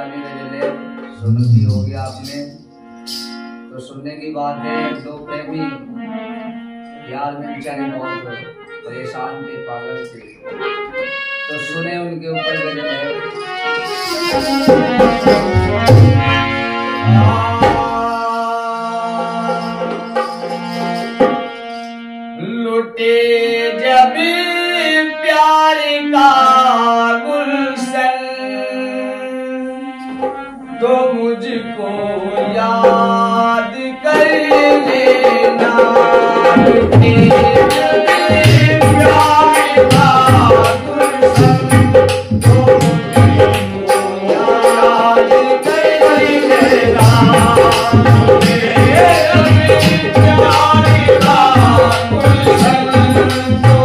पुरानी गजलें सुन ली होगी आपने। तो सुनने की बात है, दो प्रेमी यार में बेचारे बहुत परेशान थे, पागल थे, तो सुने उनके ऊपर गजल है। लुटे जब प्यार का गुलशन तो मुझको याद कर लेना। लुटे जब प्यार का गुलशन तो मुझको याद कर लेना। लुटे जब प्यार का गुलशन तो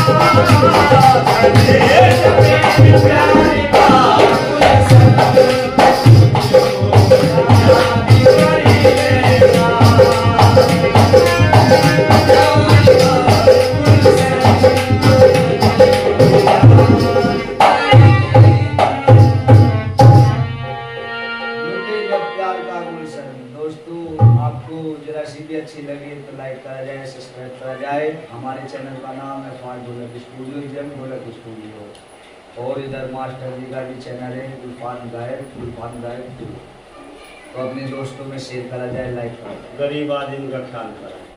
अच्छी लगी तो लाइक करा जाए, सब्सक्राइब करा जाए। हमारे चैनल का नाम है स्मार्ट ढोलक स्टूडियो, जम ढोलक स्टूडियो। और इधर मास्टर जी का भी चैनल है, गुलफान गायक। तो अपने दोस्तों में शेयर करा जाए, लाइक करा जाए। गरीब आदमी का ख्याल करें।